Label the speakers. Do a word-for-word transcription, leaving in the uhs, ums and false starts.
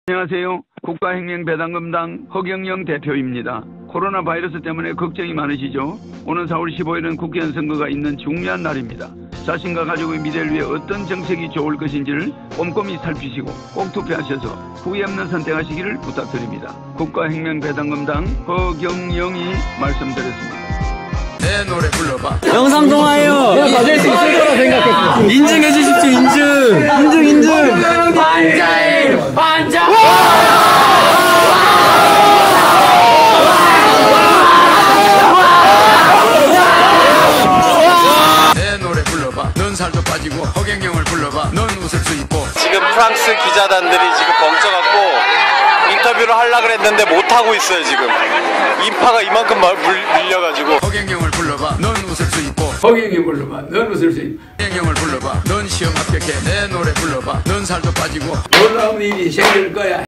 Speaker 1: 안녕하세요. 국가혁명배당금당 허경영 대표입니다. 코로나 바이러스 때문에 걱정이 많으시죠? 오는 사월 십오일은 국회의원 선거가 있는 중요한 날입니다. 자신과 가족의 미래를 위해 어떤 정책이 좋을 것인지를 꼼꼼히 살피시고 꼭 투표하셔서 후회 없는 선택하시기를 부탁드립니다. 국가혁명배당금당 허경영이 말씀드렸습니다. 내 노래 불러봐.
Speaker 2: 영상통화예요.
Speaker 3: 내가 맞을 수 있을 거라 생각했어.
Speaker 2: 인증해 주십시오. 인증. 인증 인증.
Speaker 3: 반자임 반자.
Speaker 1: 내 노래 불러봐. 넌 살도 빠지고 허경영을 불러봐. 넌 웃을 수 있고.
Speaker 2: 지금 프랑스 기자단들이 지금 벙쪄갖고 인터뷰를 하려고 그랬는데 못하고 있어요. 지금 인파가 이만큼 밀려가지고.
Speaker 1: 허경영을 불러봐. 넌 웃을 수 있고. 허경영 불러봐. 넌 웃을 수 있고. 허경영을 불러봐. 넌 시험 합격해. 내 노래 불러봐. 넌 살도 빠지고 놀라운 일이 생길 거야.